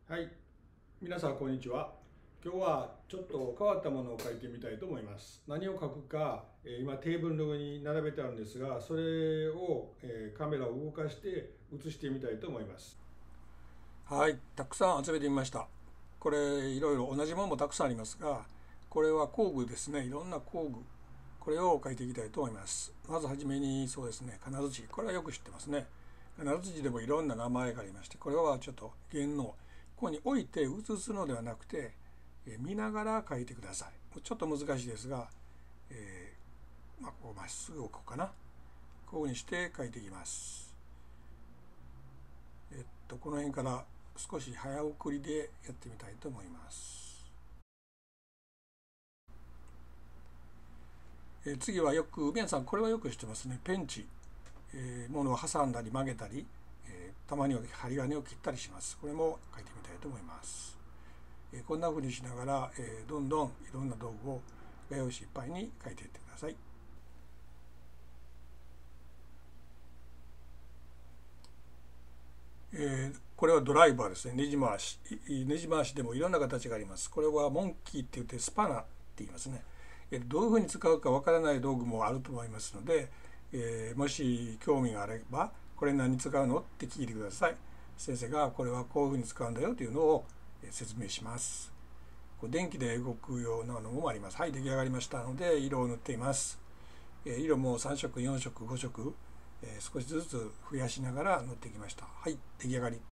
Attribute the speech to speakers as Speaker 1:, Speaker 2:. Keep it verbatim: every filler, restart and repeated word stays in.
Speaker 1: はい、皆さんこんにちは。今日はちょっと変わったものを書いてみたいと思います。何を書くか、えー今テーブルの上に並べてあるんですが、それを、えーカメラを動かして写してみたいと思います。はい、たくさん集めてみました。これいろいろ同じものもたくさんありますが、これは工具ですね。いろんな工具。これを書いていきたいと思います。まずはじめにそうですね、金槌。これはよく知ってますね。金槌でもいろんな名前がありまして、これはちょっと弦のここに置いて写すのではなくて、え見ながら書いてください。ちょっと難しいですが、えー、まあ、こうまっすぐ置こうかな。こういうふうにして書いていきます。えっと、この辺から少し早送りでやってみたいと思います。え次はよく、皆さんこれはよく知ってますね。ペンチ。えー、物を挟んだり曲げたり、えー、たまには針金を切ったりします。これも書いてみたいと思います。えー、こんな風にしながら、えー、どんどんいろんな道具を画用紙いっぱいに書いていってください。えー、これはドライバーですね。ネジ回し。ネジ回しでもいろんな形があります。これはモンキーって言ってスパナって言いますね。えー、どういうふうに使うかわからない道具もあると思いますので、えー、もし興味があれば、これ何に使うのって聞いてください。先生がこれはこういうふうに使うんだよというのを説明します。電気で動くようなのもあります。はい、出来上がりましたので、色を塗っています。色もさん色、よん色、ご色、少しずつ増やしながら塗ってきました。はい、出来上がり。